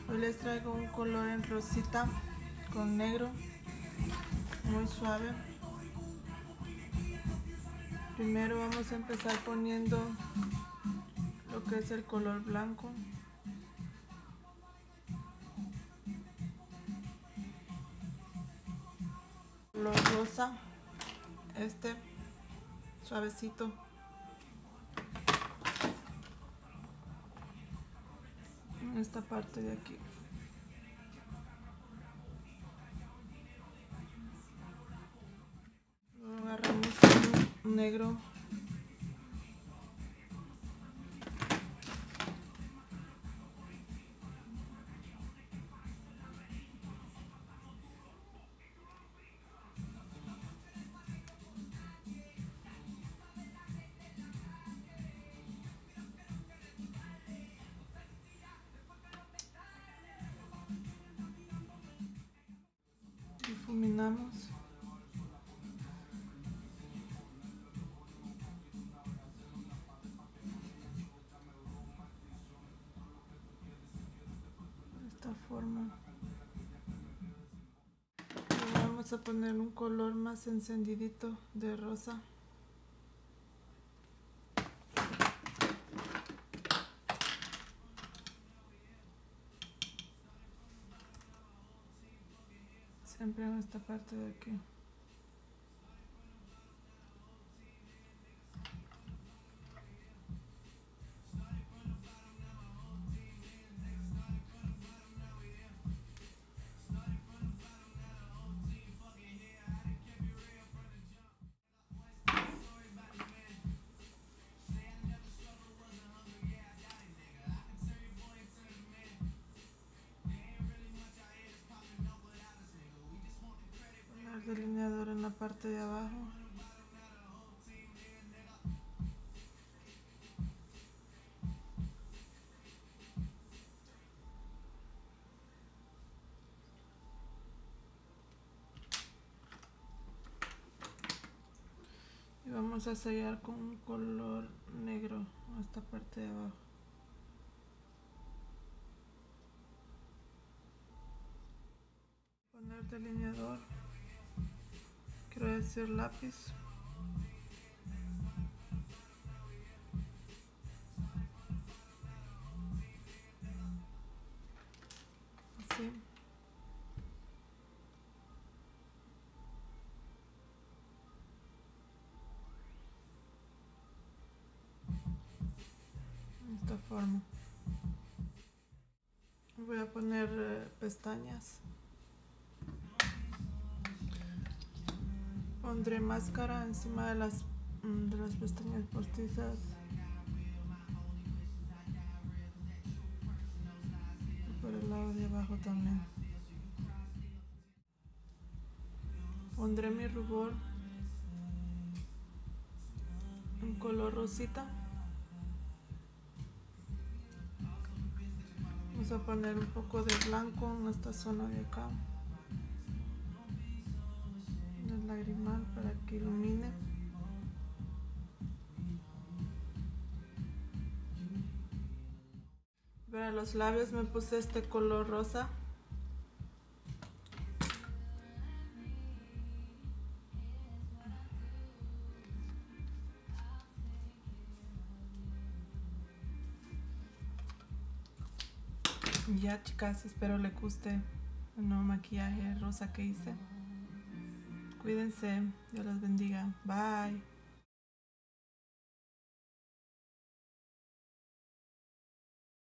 Hoy les traigo un color en rosita con negro, muy suave. Primero vamos a empezar poniendo lo que es el color blanco. Color rosa, suavecito. En esta parte de aquí. Luego agarramos un negro. Difuminamos. De esta forma. Y vamos a poner un color más encendidito de rosa. Siempre en esta parte de aquí. Delineador en la parte de abajo. Y vamos a sellar con un color negro a esta parte de abajo. Poner delineador. Quiero decir lápiz. Así. De esta forma. Voy a poner pestañas. Pondré máscara encima de las pestañas postizas. Y por el lado de abajo también. Pondré mi rubor en color rosita. Vamos a poner un poco de blanco en esta zona de acá. En el lagrimal para que ilumine. Para los labios me puse este color rosa. Ya, chicas, espero les guste el nuevo maquillaje rosa que hice. Cuídense, Dios los bendiga. Bye.